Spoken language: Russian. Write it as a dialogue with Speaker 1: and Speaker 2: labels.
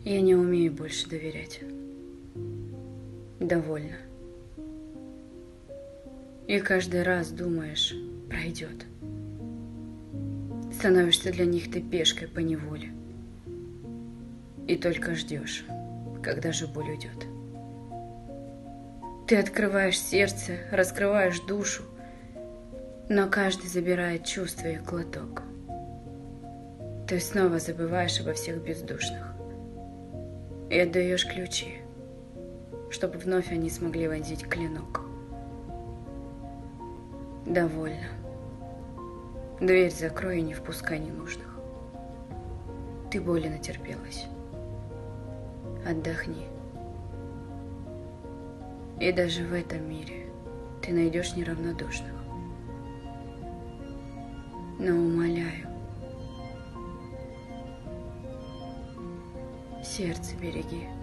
Speaker 1: Я не умею больше доверять. Довольно. И каждый раз думаешь, пройдет. Становишься для них ты пешкой по неволе. И только ждешь, когда же боль уйдет. Ты открываешь сердце, раскрываешь душу, но каждый забирает чувства и глоток. Ты снова забываешь обо всех бездушных и отдаешь ключи, чтобы вновь они смогли вонзить клинок. Довольно. Дверь закрой и не впускай ненужных. Ты боли натерпелась. Отдохни. И даже в этом мире ты найдешь неравнодушных. Но умоляю, сердце береги.